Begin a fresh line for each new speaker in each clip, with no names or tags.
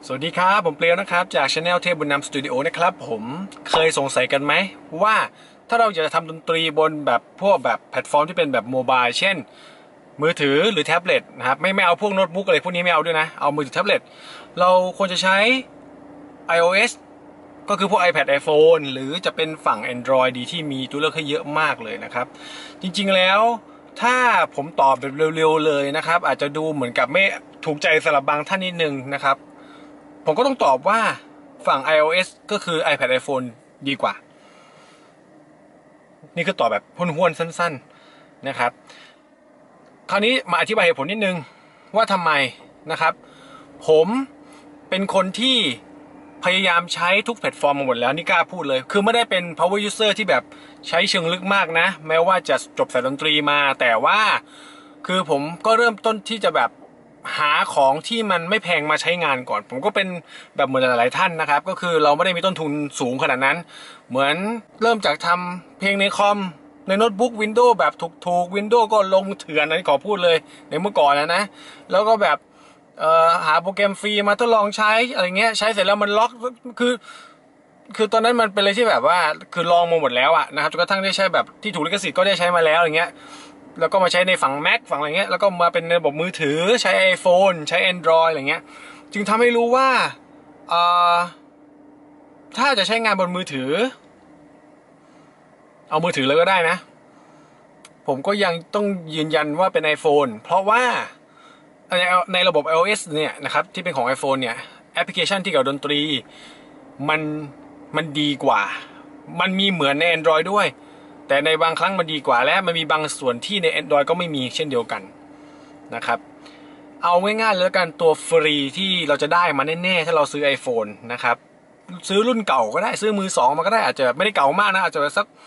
สวัสดีครับผมเปลียวนะครับจาก Channel เทพบุญนำสตูดิโอนะครับผมเคยสงสัยกันไหมว่าถ้าเราอยากจะทำดนตรีบนแบบพวกแบบแพลตฟอร์มที่เป็นแบบโมบายเช่นมือถือหรือแท็บเล็ตนะครับไม่เอาพวกโน้ตบุ๊กอะไรพวกนี้ไม่เอาด้วยนะเอามือถือแท็บเล็ตเราควรจะใช้ iOS ก็คือพวก iPad iPhone หรือจะเป็นฝั่ง Android ดีที่มีตัวเลือกให้เยอะมากเลยนะครับจริงๆแล้วถ้าผมตอบแบบเร็วๆเลยนะครับอาจจะดูเหมือนกับไม่ถูกใจสำหรับบางท่านนิดนึงนะครับผมก็ต้องตอบว่าฝั่ง iOS ก็คือ iPad iPhone ดีกว่านี่คือตอบแบบห้วนๆสั้นๆนะครับคราวนี้มาอธิบายเหตุผลนิดนึงว่าทำไมนะครับผมเป็นคนที่พยายามใช้ทุกแพลตฟอร์มมาหมดแล้วนี่กล้าพูดเลยคือไม่ได้เป็น power user ที่แบบใช้เชิงลึกมากนะแม้ว่าจะจบสายดนตรีมาแต่ว่าคือผมก็เริ่มต้นที่จะแบบหาของที่มันไม่แพงมาใช้งานก่อนผมก็เป็นแบบเหมือนหลายๆท่านนะครับก็คือเราไม่ได้มีต้นทุนสูงขนาดนั้นเหมือนเริ่มจากทำเพลงในคอมในโน้ตบุ๊ก Windows แบบถูก Windows ก็ลงเถื่อนนะขอพูดเลยในเมื่อก่อนนะแล้วก็แบบหาโปรแกรมฟรีมาทดลองใช้อะไรเงี้ยใช้เสร็จแล้วมันล็อกคือตอนนั้นมันเป็นอะไรที่แบบว่าคือลองมาหมดแล้วอะนะครับจนกระทั่งได้ใช้แบบที่ถูกลิขสิทธิ์ก็ได้ใช้มาแล้วอย่างเงี้ยแล้วก็มาใช้ในฝั่ง Mac ฝั่งอะไรเงี้ยแล้วก็มาเป็นในระบบมือถือใช้ iPhone ใช้ Android อะไรเงี้ยจึงทำให้รู้ว่าถ้าจะใช้งานบนมือถือเอามือถือเลยก็ได้นะผมก็ยังต้องยืนยันว่าเป็น iPhone เพราะว่าในระบบ iOS เนี่ยนะครับที่เป็นของ iPhone เนี่ยแอปพลิเคชันที่เกี่ยวกับดนตรีมันมันดีกว่ามันมีเหมือนใน Android ด้วยแต่ในบางครั้งมันดีกว่าและมันมีบางส่วนที่ใน Android ก็ไม่มีเช่นเดียวกันนะครับเอาง่ายๆเลยกันตัวฟรีที่เราจะได้มาแน่ๆถ้าเราซื้อ iPhone นะครับซื้อรุ่นเก่าก็ได้ซื้อมือสองมาก็ได้อาจจะไม่ได้เก่ามากนะอาจจะสัก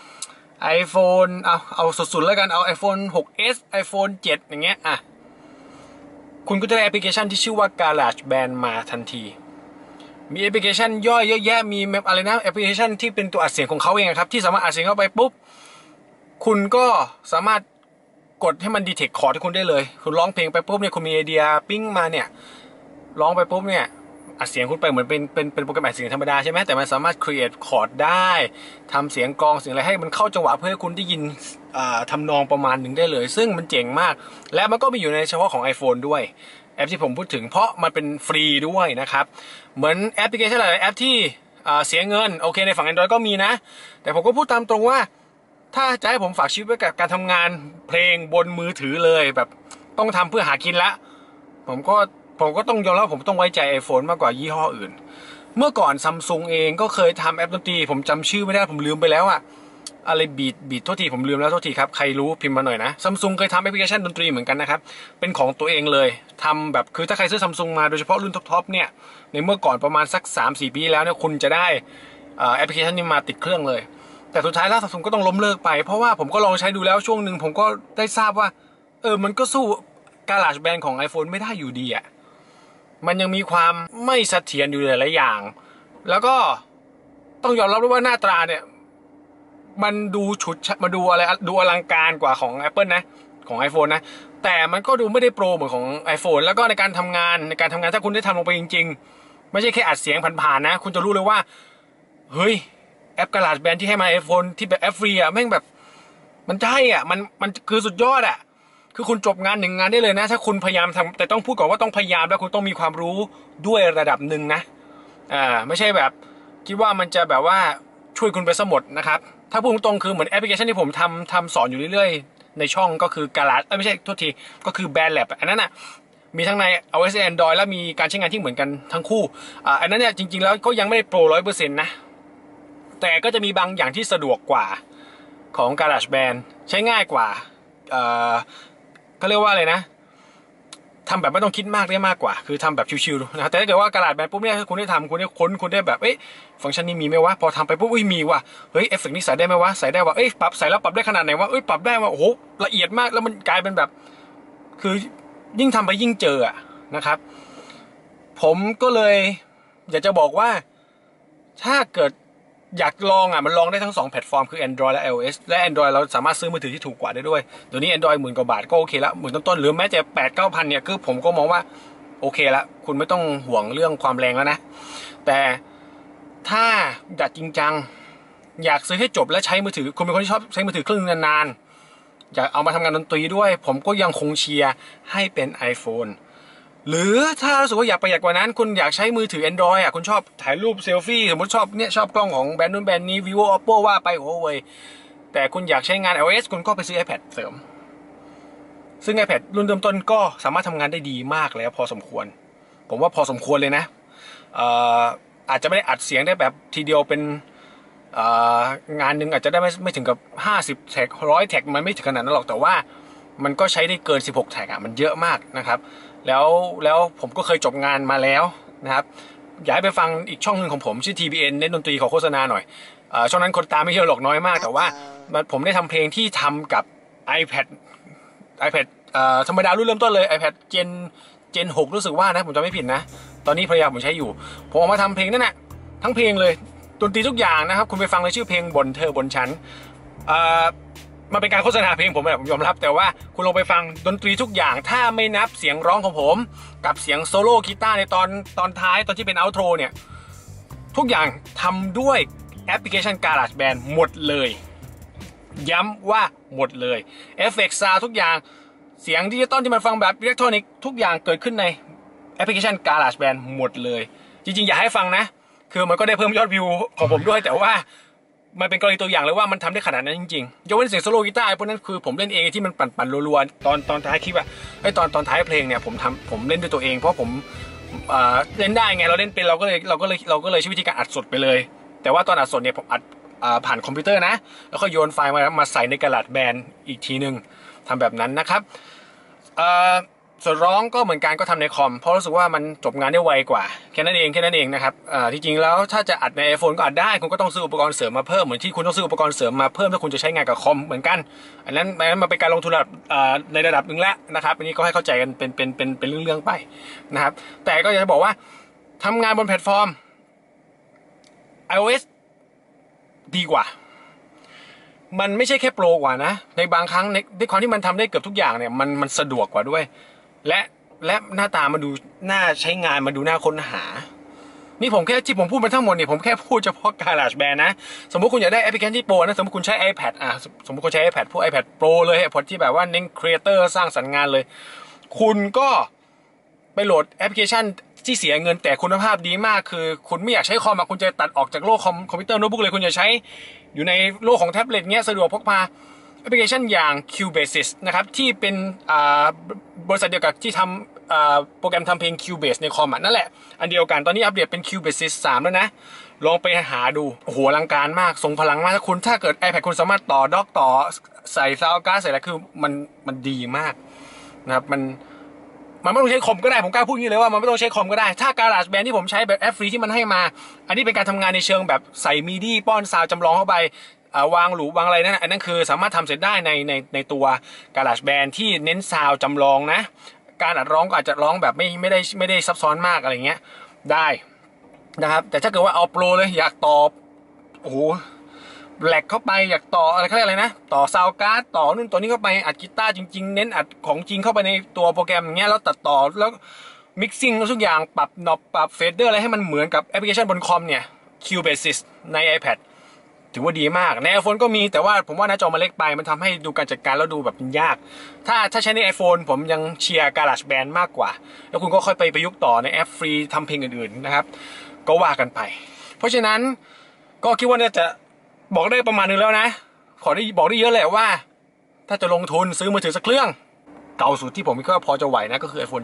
iPhone เอาสุดๆแล้วกันเอา iPhone 6s iPhone 7อย่างเงี้ยคุณก็จะได้แอปพลิเคชันที่ชื่อว่า GarageBand มาทันทีมีแอปพลิเคชันย่อยเยอะแยะมีอะไรนะแอปพลิเคชันที่เป็นตัวอัดเสียงของเขาเองครับที่สามารถอัดเสียงเข้าไปปุ๊บคุณก็สามารถกดให้มันดีเทคคอร์ดให้คุณได้เลยคุณร้องเพลงไปปุ๊บเนี่ยคุณมีไอเดียปิ้งมาเนี่ยร้องไปปุ๊บเนี่ยอัดเสียงคุณไปเหมือนเป็นโปรแกรมอัดเสียงธรรมดาใช่ไหมแต่มันสามารถ create คอร์ดได้ทำเสียงกลองเสียงอะไรให้มันเข้าจังหวะเพื่อให้คุณได้ยินทำนองประมาณหนึ่งได้เลยซึ่งมันเจ๋งมากและมันก็มีอยู่ในเฉพาะของ iPhone ด้วยแอปที่ผมพูดถึงเพราะมันเป็นฟรีด้วยนะครับเหมือนแอปพลิเคชันหลายแอปที่เสียเงินโอเคในฝั่ง Android ก็มีนะแต่ผมก็พูดตามตรงว่าถ้าจะให้ผมฝากชีวิตไว้กับการทำงานเพลงบนมือถือเลยแบบต้องทำเพื่อหากินละผมก็ต้องยอมรับผมต้องไว้ใจ iPhone มากกว่ายี่ห้ออื่นเมื่อก่อน Samsung เองก็เคยทำแอปดนตรีผมจำชื่อไม่ได้ผมลืมไปแล้วอะอะไรบีทโทษทีผมลืมแล้วโทษทีครับใครรู้พิมพ์มาหน่อยนะ Samsung เคยทำแอปพลิเคชันดนตรีเหมือนกันนะครับเป็นของตัวเองเลยทำแบบคือถ้าใครซื้อ Samsung มาโดยเฉพาะรุ่นท็อปเนี่ยในเมื่อก่อนประมาณสัก 3-4 ปีแล้วเนี่ยคุณจะได้แอปพลิเคชันนี้มาติดเครื่องเลยแต่สุดท้ายแล้ว Samsung ก็ต้องล้มเลิกไปเพราะว่าผมก็ลองใช้ดูแล้วช่วงหนึ่งผมก็ได้ทราบว่ามันก็สู้ GarageBand ของ iPhone ไม่ได้อยู่ดีอะมันยังมีความไม่เสถียรอยู่หลายอย่างแล้วก็ต้องยอมรับด้วยว่าหน้าตาเนี่ยมันดูฉุดมาดูอะไรดูอลังการกว่าของ Apple นะของ iPhone นะแต่มันก็ดูไม่ได้โปรเหมือนของ iPhone แล้วก็ในการทำงานถ้าคุณได้ทำลงไปจริงๆไม่ใช่แค่อัดเสียงผ่านๆนะคุณจะรู้เลยว่าเฮ้ยแอป GarageBand ที่ให้มา iPhone ที่แบบแอปฟรีแม่งแบบมันใช่มันคือสุดยอดคือคุณจบงานหนึ่งงานได้เลยนะถ้าคุณพยายามทำแต่ต้องพูดก่อนว่าต้องพยายามแล้วคุณต้องมีความรู้ด้วยระดับหนึ่งนะไม่ใช่แบบคิดว่ามันจะแบบว่าช่วยคุณไปซะหมดนะครับถ้าพูดตรงคือเหมือนแอปพลิเคชันที่ผมทำสอนอยู่เรื่อยๆในช่องก็คือGarageไม่ใช่โทษทีก็คือ BandLab อันนั้นมีทั้งใน iOS Android แล้วมีการใช้งานที่เหมือนกันทั้งคู่อันนั้นเนี่ยจริงๆแล้วก็ยังไม่ได้โปร 100% นะแต่ก็จะมีบางอย่างที่สะดวกกว่าของ GarageBand ใช้ง่ายกว่าเขาเรียกว่าอะไรนะทำแบบไม่ต้องคิดมากได้มากกว่าคือทำแบบชิวๆนะครับแต่ถ้าเกิดว่าGarageBandปุ๊บเนี่ยคุณได้ทำคุณได้ค้นคุณได้แบบฟังก์ชันนี้มีไหมวะพอทำไปปุ๊บมีว่ะเฮ้ยเอฟเฟกต์นี้ใส่ได้ไหมวะใส่ได้ว่ะปรับใส่แล้วปรับได้ขนาดไหนวะปรับได้ว่ะโอ้โหละเอียดมากแล้วมันกลายเป็นแบบคือยิ่งทำไปยิ่งเจอนะครับผมก็เลยอยากจะบอกว่าถ้าเกิดอยากลองมันลองได้ทั้ง2แพลตฟอร์มคือ Android และ iOS และ Android เราสามารถซื้อมือถือที่ถูกกว่าได้ด้วยเดี๋ยวนี้ Android 10,000 กว่าบาทก็โอเคแล้ว10,000 ต้นๆหรือแม้แต่8-9,000เนี่ยคือผมก็มองว่าโอเคละคุณไม่ต้องห่วงเรื่องความแรงแล้วนะแต่ถ้าอยากจริงจังอยากซื้อให้จบและใช้มือถือคุณเป็นคนที่ชอบใช้มือถือเครื่องนานๆอยากเอามาทำงานดนตรีด้วยผมก็ยังคงเชียร์ให้เป็น iPhone หรือถ้ารู้สึกว่าอยากประหยัดกว่านั้นคุณอยากใช้มือถือ Android คุณชอบถ่ายรูปเซลฟี่สมมติชอบกล้องของแบรนด์นู้นแบรนด์นี้ vivo oppo ว่าไปโอ้ยแต่คุณอยากใช้งาน iOS คุณก็ไปซื้อ iPad เสริมซึ่ง iPad รุ่นเริ่มต้นก็สามารถทำงานได้ดีมากแล้วพอสมควรผมว่าพอสมควรเลยนะอาจจะไม่ได้อัดเสียงได้แบบทีเดียวเป็นงานหนึ่งอาจจะได้ไม่ถึงกับ50แท็ก100แท็กมันไม่ถึงขนาดนั้นหรอกแต่ว่ามันก็ใช้ได้เกิน16แท็กมันเยอะมากนะครับแล้วผมก็เคยจบงานมาแล้วนะครับอยากให้ไปฟังอีกช่องหนึ่งของผมชื่อ TBN เน้นดนตรีขอโฆษณาหน่อยช่องนั้นคนตามไม่เยอะหรอกน้อยมากแต่ว่าผมได้ทำเพลงที่ทำกับ iPad ธรรมดารุ่นเริ่มต้นเลย iPad Gen 6รู้สึกว่านะผมจำไม่ผิดนะตอนนี้ภรรยาผมใช้อยู่ผมเอามาทำเพลงนั่นแหละทั้งเพลงเลยดนตรีทุกอย่างนะครับคุณไปฟังเลยชื่อเพลงบนเธอบนฉันมันเป็นการโฆษณาเพลงผมผมยอมรับแต่ว่าคุณลองไปฟังดนตรีทุกอย่างถ้าไม่นับเสียงร้องของผมกับเสียงโซโล่กีตาร์ในตอนท้ายตอนที่เป็นเอาท์โทรเนี่ยทุกอย่างทำด้วยแอปพลิเคชัน GarageBand หมดเลยย้ำว่าหมดเลยเอฟเฟกต์ซาวด์ทุกอย่างเสียงดิจิตอลที่มันฟังแบบอิเล็กทรอนิกส์ทุกอย่างเกิดขึ้นในแอปพลิเคชัน GarageBand หมดเลยจริงๆอยากให้ฟังนะคือมันก็ได้เพิ่มยอดวิวของผมด้วยแต่ว่ามันเป็นกรณีตัวอย่างเลยว่ามันทำได้ขนาดนั้นจริงๆยกเว้นเสียงโซโล่กีตาร์พวกนั้นคือผมเล่นเองที่มันปั่นๆรัวๆตอนท้ายคลิปอะตอนท้ายเพลงเนี่ยผมเล่นด้วยตัวเองเพราะผมเล่นได้ไงเราเล่นเป็นเราก็เลยใช้วิธีการอัดสดไปเลยแต่ว่าตอนอัดสดเนี่ยผมอัดผ่านคอมพิวเตอร์นะแล้วก็โยนไฟล์มาใส่ในกระดาษแบนอีกทีนึงทำแบบนั้นนะครับส่วนร้องก็เหมือนกันก็ทำในคอมเพราะรู้สึกว่ามันจบงานได้ไวกว่าแค่นั้นเองนะครับที่จริงแล้วถ้าจะอัดใน iPhone ก็อัดได้คุณก็ต้องซื้ออุปกรณ์เสริมมาเพิ่มเหมือนที่คุณต้องซื้ออุปกรณ์เสริมมาเพิ่มถ้าคุณจะใช้งานกับคอมเหมือนกันอันนั้นมันเป็นการลงทุนในระดับหนึ่งแล้วนะครับอันนี้ก็ให้เข้าใจกันเป็นเรื่องไปนะครับแต่ก็อยากจะบอกว่าทำงานบนแพลตฟอร์ม iOS ดีกว่ามันไม่ใช่แค่โปรกว่านะในบางครั้งในความที่มันทำได้เกือบทุกอย่างเนี่ยมันสะดวกกว่าด้วยและหน้าตามันดูน่าใช้งานมันดูน่าค้นหานี่ผมแค่ที่ผมพูดมาทั้งหมดเนี่ยผมแค่พูดเฉพาะ GarageBand นะสมมุติคุณอยากได้แอปพลิเคชันที่โปรนะสมมติคุณใช้ iPad สมมติคุณใช้ iPad พวก iPad Pro เลย iPad ที่แบบว่าเน้นครีเอเตอร์สร้างสรรค์งานเลยคุณก็ไปโหลดแอปพลิเคชันที่เสียเงินแต่คุณภาพดีมากคือคุณไม่อยากใช้คอมคุณจะตัดออกจากโลกคอมพิวเตอร์โน้ตบุ๊กเลยคุณจะใช้อยู่ในโลกของแท็บเล็ตเงี้ยสะดวกพกพาแอปพลิเคชันอย่าง Cubasis นะครับที่เป็นบริษัทเดียวกับที่ทำโปรแกรมทำเพลง Cubase ในคอมนั่นแหละอันเดียวกันตอนนี้อัปเดตเป็น Cubasis 3แล้วนะลองไปหาดูโอ้โหอลังการมากทรงพลังมากถ้าเกิด iPad คุณสามารถต่อด็อกต่อใส่ซาวด์การ์ดใส่อะไรคือมันดีมากนะครับมันไม่ต้องใช้คอมก็ได้ผมกล้าพูดงี้เลยว่ามันไม่ต้องใช้คอมก็ได้ถ้า GarageBand ที่ผมใช้แบบแอปฟรีที่มันให้มาอันนี้เป็นการทำงานในเชิงแบบใส่มิดี้ป้อนซาวด์จำลองเข้าไปวางหรูวางอะไรนั่นอันนั้นคือสามารถทำเสร็จได้ในตัว GarageBand ที่เน้นซาวด์จำลองนะการอัดร้องก็อาจจะร้องแบบไม่ได้ซับซ้อนมากอะไรเงี้ยได้นะครับแต่ถ้าเกิดว่าเอาโปรเลยอยากต่อโอ้โหแหลกเข้าไปอยากต่ออะไรเขาเรียกอะไรนะต่อซาวด์การ์ดต่อนู่นตัวนี้เข้าไปอัดกีตาร์จริงๆเน้นอัดของจริงเข้าไปในตัวโปรแกรมอย่างเงี้ยแล้วตัดต่อแล้วมิกซิ่งทุกอย่างปรับน็อบปรับเฟเดอร์อะไรให้มันเหมือนกับแอปพลิเคชันบนคอมเนี่ย Cubasis ใน iPad ถือว่าดีมากใน iPhone ก็มีแต่ว่าผมว่าหน้าจอมันเล็กไปมันทำให้ดูการจัดการแล้วดูแบบยากถ้าใช้ใน iPhone ผมยังเชียร์ GarageBand มากกว่าแล้วคุณก็ค่อยไปประยุกต์ต่อในแอปฟรีทำเพลงอื่นๆนะครับก็ว่ากันไปเพราะฉะนั้นก็คิดว่าน่าจะบอกได้ประมาณนึงแล้วนะบอกได้เยอะแหละว่าถ้าจะลงทุนซื้อมือถือสักเครื่องเก่าสุดที่ผมคิดว่าพอจะไหวนะก็คือ iPhone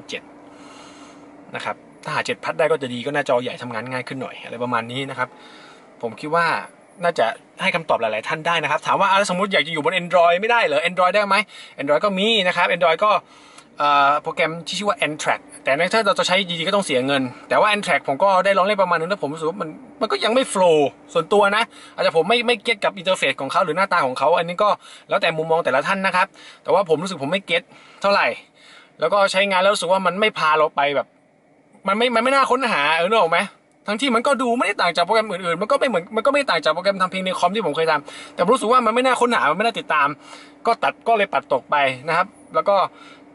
7นะครับถ้าหา7 พัดได้ก็จะดีก็หน้าจอใหญ่ทำงานง่ายขึ้นหน่อยอะไรประมาณนี้นะครับผมคิดว่าน่าจะให้คำตอบหลายๆท่านได้นะครับถามว่าสมมติอยากจะอยู่บน Android ไม่ได้เหรอ Android ได้ไหม Android ก็มีนะครับ Android ก็โปรแกรมที่ชื่อว่า N-Track แต่ถ้าเราจะใช้ดีๆก็ต้องเสียเงินแต่ว่า N-Track ผมก็ได้ลองเล่นประมาณนึงแล้วผมรู้สึกว่ามันก็ยังไม่โฟล์ส่วนตัวนะอาจจะผมไม่เก็ตกับอินเทอร์เฟซของเขาหรือหน้าตาของเขาอันนี้ก็แล้วแต่มุมมองแต่ละท่านนะครับแต่ว่าผมรู้สึกผมไม่เก็ตเท่าไหร่แล้วก็ใช้งานแล้วรู้สึกว่ามันไม่พาเราไปแบบมันไม่น่าค้นหานึกออกไหมทั้งที่มันก็ดูไม่ได้ต่างจากโปรแกรมอื่นๆมันก็ไม่ต่างจากโปรแกรมทำเพลงในคอมที่ผมเคยทำแต่รู้สึกว่ามันไม่น่าค้นหามันไม่น่าติดตามก็เลยปัดตกไปนะครับแล้วก็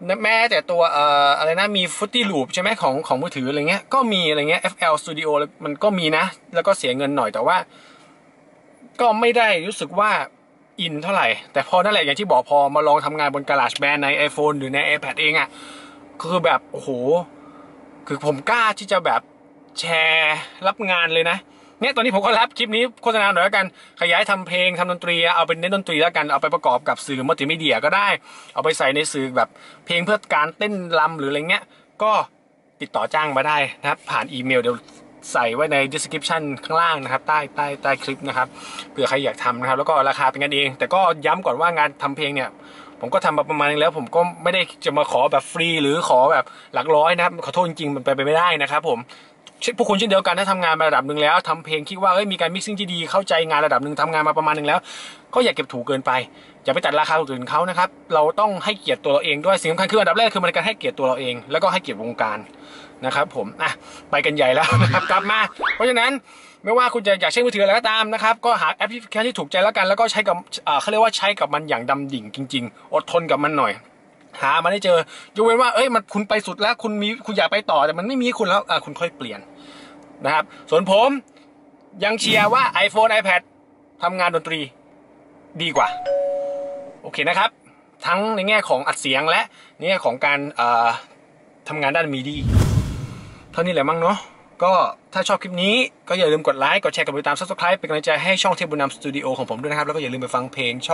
แม้แต่ตัวอะไรนะมี Fruity Loop ใช่ไหมของมือถืออะไรเงี้ยก็มีอะไรเงี้ย FL Studio มันก็มีนะแล้วก็เสียเงินหน่อยแต่ว่าก็ไม่ได้รู้สึกว่าอินเท่าไหร่แต่พอนั่นแหละอย่างที่บอกพอมาลองทำงานบน GarageBand ใน iPhone หรือใน iPad เองอ่ะคือแบบโอ้โหคือผมกล้าที่จะแบบแชร์รับงานเลยนะเนี่ยตอนนี้ผมก็รับคลิปนี้โฆษณาหน่อยแล้วกันขยายทำเพลงทำดนตรีเอาเป็นเน้นดนตรีแล้วกันเอาไปประกอบกับสื่อมัลติมีเดียก็ได้เอาไปใส่ในสื่อแบบเพลงเพื่อการเต้นรำหรืออะไรเงี้ยก็ติดต่อจ้างมาได้นะครับผ่านอีเมลเดี๋ยวใส่ไว้ใน description ข้างล่างนะครับใต้คลิปนะครับเผื่อใครอยากทำนะครับแล้วก็ราคาเป็นกันเองแต่ก็ย้ำก่อนว่างานทำเพลงเนี่ยผมก็ทำมาประมาณนึงแล้วผมก็ไม่ได้จะมาขอแบบฟรีหรือขอแบบหลักร้อยนะครับขอโทษจริงๆมันไปไม่ได้นะครับผมพวกคุณเช่นเดียวกันถ้าทำงานมาระดับหนึ่งแล้วทำเพลงคิดว่ามีการมิกซิ่งที่ดีเข้าใจงานระดับหนึ่งทำงานมาประมาณหนึ่งแล้วก็อย่าเก็บถูกเกินไปอย่าไปตัดราคาคนอื่นเขานะครับเราต้องให้เกียรติตัวเราเองด้วยสิ่งสำคัญคืออันดับแรกคือมันการให้เกียรติตัวเราเองแล้วก็ให้เกียรติวงการนะครับผมไปกันใหญ่แล้วนะครับกลับมาเพราะฉะนั้นไม่ว่าคุณจะอยากใช้มือถืออะไรก็ตามนะครับก็หาแอปพลิเคชันที่ถูกใจแล้วกันแล้วก็ใช้กับเขาเรียกว่าใช้กับมันอย่างดำดิ่งจริงๆอดทนกับมันหน่อยหามาได้เจอยกเว้นว่ามันคุณไปสุดแล้วคุณอยากไปต่อแต่มันไม่มีคุณแล้วคุณค่อยเปลี่ยนนะครับส่วนผมยังเชียร์ว่า iPhone iPad ทำงานดนตรีดีกว่าโอเคนะครับทั้งในแง่ของอัดเสียงและในแง่ของการทำงานด้านมีดีเท่านี้แหละมั้งเนาะก็ถ้าชอบคลิปนี้ก็อย่าลืมกดไลค์กดแชร์กดติดตาม Subscribe เป็นกำลังใจให้ช่องเทพบุญนำสตูดิโอของผมด้วยนะครับแล้วก็อย่าลืมไปฟังเพลงช่อง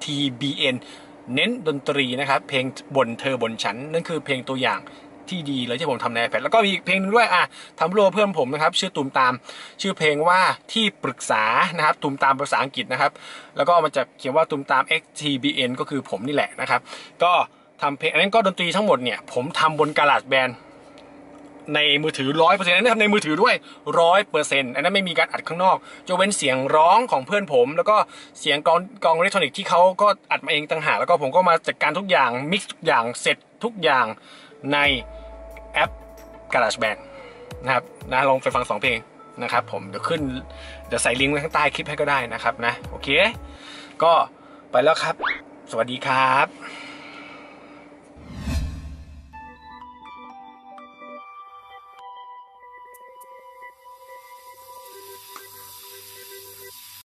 TBN เน้นดนตรีนะครับเพลงบนเธอบนฉันนั่นคือเพลงตัวอย่างที่ดีเลยที่ผมทำใน iPad แล้วก็มีอีกเพลงนึงด้วยทำร่วมเพื่อนผมนะครับชื่อตูมตามชื่อเพลงว่าที่ปรึกษานะครับตูมตามภาษาอังกฤษนะครับแล้วก็มันจะเขียนว่าตูมตาม XTBN ก็คือผมนี่แหละนะครับก็ทำเพลงอันนั้นก็ดนตรีทั้งหมดเนี่ยผมทำบน GarageBand ในมือถือ 100% อันนั้นทำในมือถือด้วย 100% อันนั้นไม่มีการอัดข้างนอกจะเว้นเสียงร้องของเพื่อนผมแล้วก็เสียงกองอิเล็กทรอนิกส์ที่เขาก็อัดมาเองต่างหากแล้วก็ผมก็มาจัดการทุกอย่างมิกซ์ทุกอย่างเสร็จทุกอย่างในแอป GarageBand นะครับลองไปฟัง2เพลงนะครับผมเดี๋ยวใส่ลิงก์ไว้ข้างใต้คลิปให้ก็ได้นะครับนะโอเคก็ไปแล้วครับสวัสดีครับ